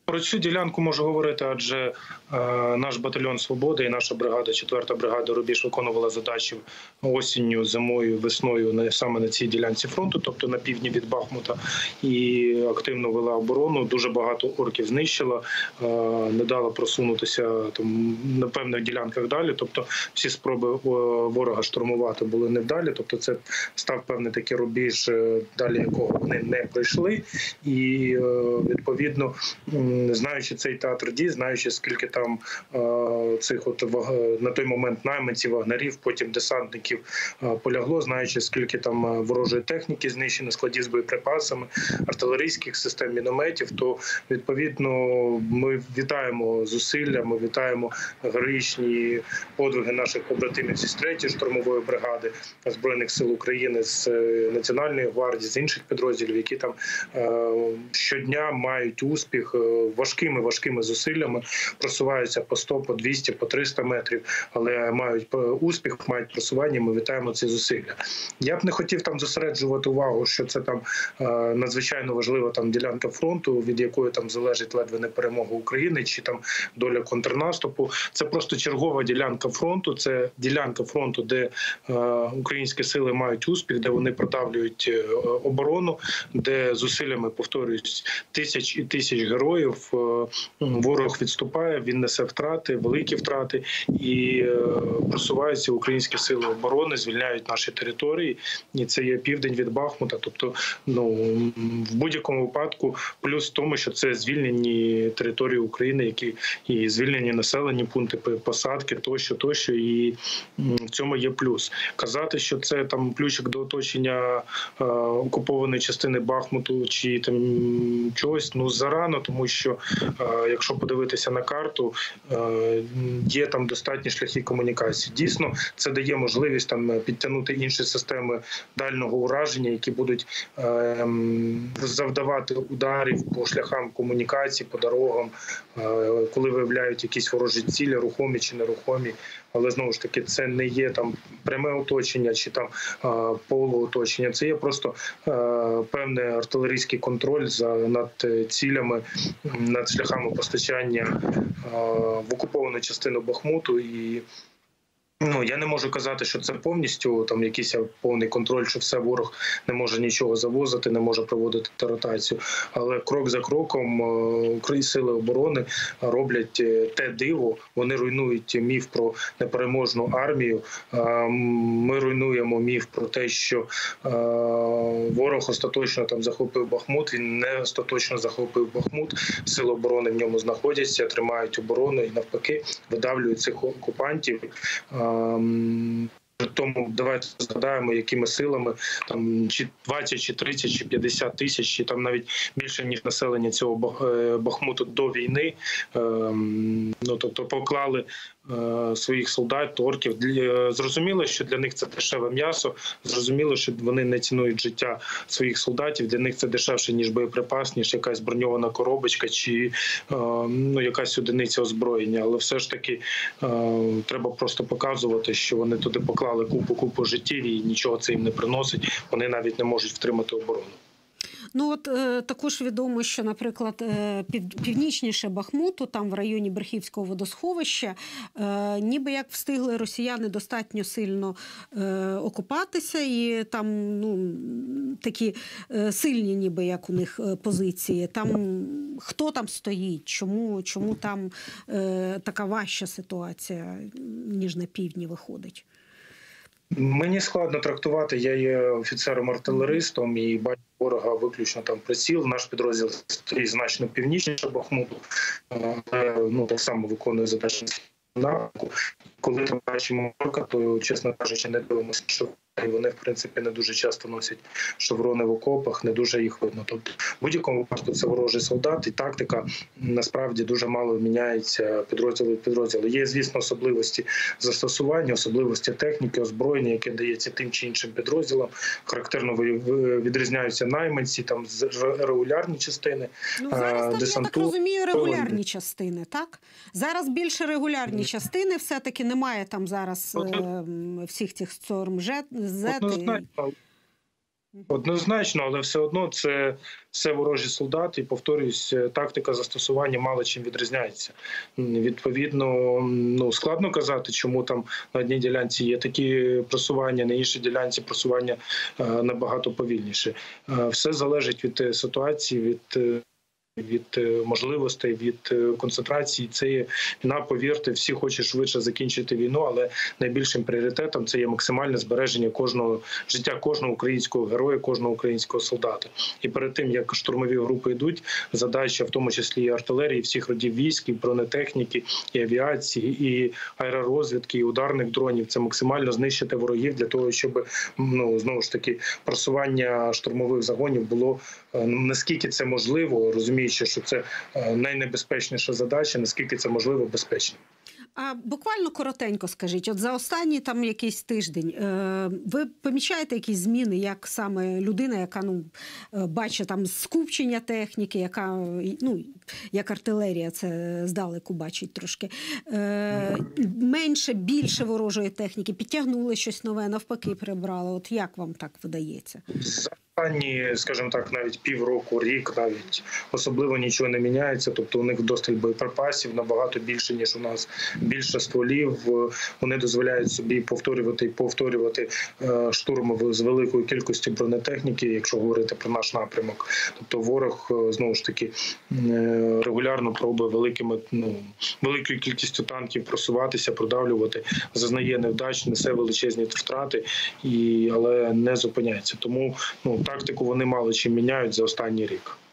Про цю ділянку можу говорити, адже наш батальйон «Свобода» і наша бригада, 4-та бригада «Рубіж» виконувала задачі осінню, зимою, весною саме на цій ділянці фронту, тобто на півдні від Бахмута, і активно вела оборону. Дуже багато орків знищила, не дала просунутися там на певних ділянках далі. Тобто всі спроби ворога штурмувати були невдалі. Тобто це став певний такий рубіж, далі якого вони не пройшли. І відповідно, знаючи цей театр дій, знаючи, скільки там цих на той момент найманців, вагнерів, потім десантників полягло, знаючи, скільки там ворожої техніки знищено, складів з боєприпасами, артилерійських систем, мінометів, то відповідно ми вітаємо зусилля, ми вітаємо героїчні подвиги наших побратимів зі 3-ї штурмової бригади Збройних сил України, з Національної гвардії, з інших підрозділів, які там щодня мають успіх, важкими зусиллями просуваються по 100, по 200, по 300 метрів, але мають успіх, мають просування, ми вітаємо ці зусилля. Я б не хотів там зосереджувати увагу, що це там надзвичайно важлива там ділянка фронту, від якої там залежить ледве не перемога України, чи там доля контрнаступу. Це просто чергова ділянка фронту, це ділянка фронту, де українські сили мають успіх, де вони продавлюють оборону, де зусиллями, повторюють, тисяч і тисяч героїв ворог відступає, він несе втрати, великі втрати, і просуваються українські сили оборони, звільняють наші території, і це є південь від Бахмута. Тобто, в будь-якому випадку плюс в тому, що це звільнені території України, які і звільнені населені пункти, посадки, тощо, і в цьому є плюс. Казати, що це там ключик до оточення окупованої частини Бахмуту чи там чогось, зарано, тому що якщо подивитися на карту, є там достатні шляхи комунікації. Дійсно, це дає можливість там підтягнути інші системи дальнього ураження, які будуть завдавати ударів по шляхам комунікації, по дорогам, коли виявляють якісь ворожі цілі, рухомі чи нерухомі. Але знову ж таки, це не є там пряме оточення чи там полуоточення. Це є просто певний артилерійський контроль над цілями, над шляхами постачання в окуповану частину Бахмуту. І я не можу казати, що це повністю там якийсь повний контроль, що все ворог не може нічого завозити, не може проводити ротацію. Але крок за кроком сили оборони роблять те диво. Вони руйнують міф про непереможну армію. Ми руйнуємо міф про те, що ворог остаточно там захопив Бахмут. Він не остаточно захопив Бахмут. Сили оборони в ньому знаходяться, тримають оборону і навпаки видавлюють цих окупантів. Тому давайте згадаємо, якими силами там чи 20, чи 30, чи 50 тисяч, чи там навіть більше, ніж населення цього Бахмуту до війни. Тобто поклали своїх солдат, орків. Зрозуміло, що для них це дешеве м'ясо, зрозуміло, що вони не цінують життя своїх солдатів, для них це дешевше, ніж боєприпас, ніж якась броньована коробочка чи якась одиниця озброєння. Але все ж таки треба просто показувати, що вони туди поклали купу життів і нічого це їм не приносить, вони навіть не можуть втримати оборону. Також відомо, що, наприклад, північніше Бахмуту, там в районі Брехівського водосховища, ніби як встигли росіяни достатньо сильно окупатися, і там такі сильні ніби як у них позиції. Там хто там стоїть, чому там така важча ситуація, ніж на півдні виходить? Мені складно трактувати, я є офіцером-артилеристом і бачу ворога виключно там приціл. Наш підрозділ стоїть значно північніше Бахмуту, але так само виконує задачі напрямку. Коли ми бачимо ворога, то, чесно кажучи, не дивимося, що вони, в принципі, не дуже часто носять шеврони в окопах, не дуже їх видно. Тобто, в будь-якому випадку це ворожий солдат, і тактика, насправді, дуже мало міняється підрозділу від підрозділу. Є, звісно, особливості застосування, особливості техніки, озброєння, яке дається тим чи іншим підрозділам. Характерно відрізняються найманці, там регулярні частини, зараз, десанту. Я так розумію, регулярні частини, так? Зараз більше регулярні частини, все-таки немає там зараз всіх цих Storm Z. Однозначно, але все одно це все ворожі солдати. І, повторюсь, тактика застосування мало чим відрізняється. Відповідно, складно казати, чому там на одній ділянці є такі просування, на іншій ділянці просування набагато повільніше. Все залежить від ситуації, від можливостей, від концентрації. Це є війна, повірте, всі хочуть швидше закінчити війну, але найбільшим пріоритетом це є максимальне збереження життя кожного українського героя, кожного українського солдата. І перед тим, як штурмові групи йдуть, задача, в тому числі і артилерії, всіх родів військ, і бронетехніки, і авіації, і аеророзвідки, і ударних дронів, це максимально знищити ворогів для того, щоб, знову ж таки, просування штурмових загонів було наскільки це можливо, розуміючи, що це найнебезпечніша задача, наскільки це можливо безпечно. А буквально коротенько скажіть, от за останній там якийсь тиждень ви помічаєте якісь зміни, як саме людина, яка бачить там скупчення техніки, яка як артилерія це здалеку бачить трошки, менше, більше ворожої техніки, підтягнули щось нове, навпаки прибрали. От як вам так видається? Останні, скажімо так, навіть півроку, рік, навіть особливо нічого не міняється. Тобто у них досталь боєприпасів набагато більше, ніж у нас, більше стволів. Вони дозволяють собі повторювати штурм з великою кількістю бронетехніки, якщо говорити про наш напрямок. Тобто ворог, знову ж таки, регулярно пробує великою кількістю танків просуватися, продавлювати, зазнає невдач, несе величезні втрати, але не зупиняється. Тому тактику вони мало чим міняють за останній рік.